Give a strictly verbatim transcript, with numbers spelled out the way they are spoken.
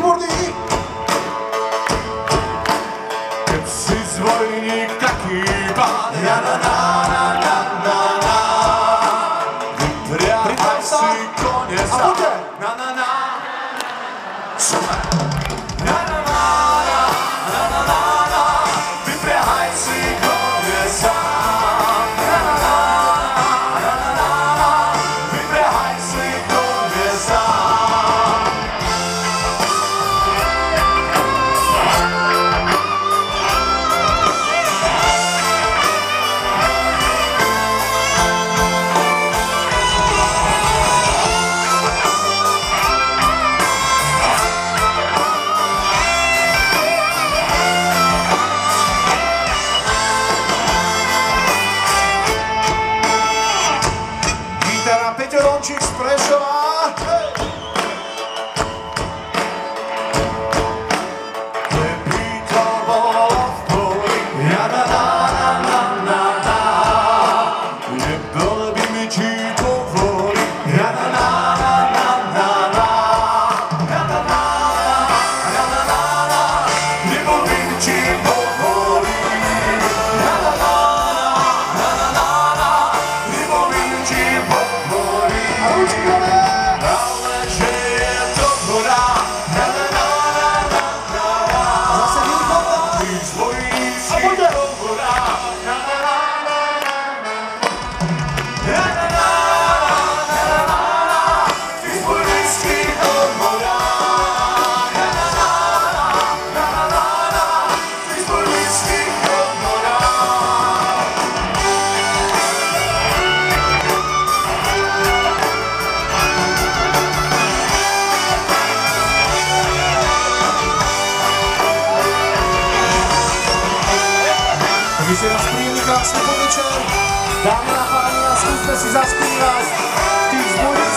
výborný. Keď si zvojník taký pán, na na na na na na na, vypriahaj si konec a na na na, super. Na na na na na na na na, vypriahaj si konec a na na na na na na, vypriahaj si konec a. Peťo Rončík z Prešova. Keby to bolo v poli, ja na na na na na na, nebolo by mi či povoli, ja na na na na na na, ja na na na na na na, nebolo by mi či povoli, ja na na na na na na, nebolo by mi či povoli. Ale že je to voda, na na na na na na, zase východ, ty zvojící to voda, na na na na na na, na na na na na na, ty zvojící to voda, na na na na na na na, ty zvojící to voda. Vy si nás príjemný krásny podvečer, dámy a páni, a skúsme si zaspívať tých zbojov.